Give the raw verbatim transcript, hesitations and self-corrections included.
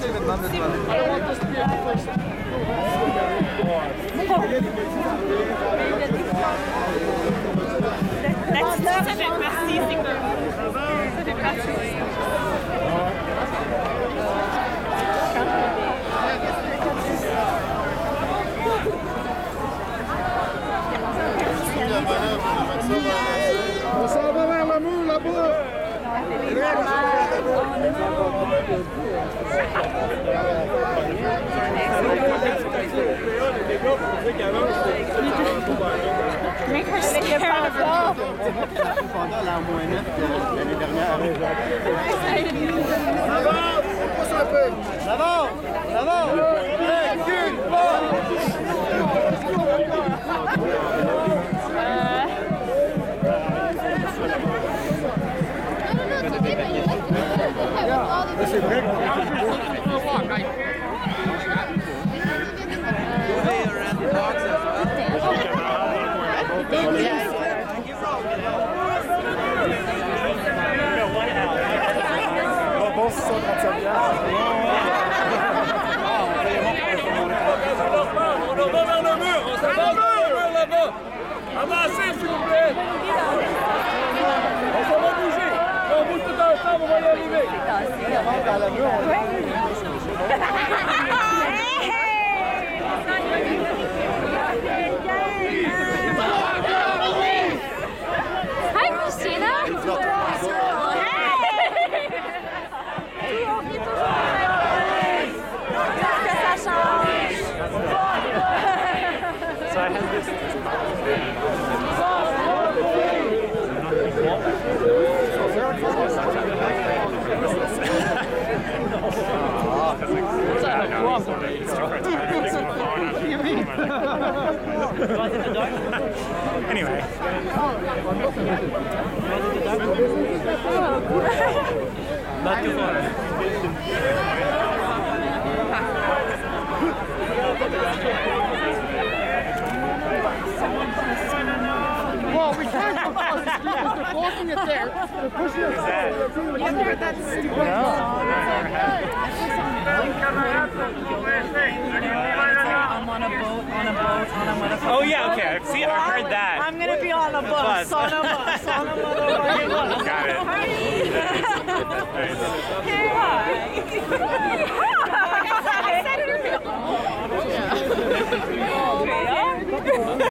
L'attitude, ça fait partie, c'est comme... Ça fait partie. On s'en va vers le mur là-bas! Make her scared of her. Pendant la moins nette l'année dernière. Ça va! Pousse un peu! Ça va! Ça va! Recule pas! C'est vrai bon, six cent trente-sept piastres. On va vers le mur, on s'en va vers le mur là-bas. Avancez, s'il vous plaît. On s'en va bouger. On bouge tout ensemble, on va y arriver. Dans le mur, on Hi, Christina! So I had this. Anyway. Not too far. Well, we can't go across the street because they're blocking it there. They're pushing us forward. You heard that stupid I'm on a boat, on a boat, on a motherfucking Oh yeah, okay. See, I heard that. I'm gonna be on a bus, on a bus, on a motherfucking bus. Got it. Hey, hi.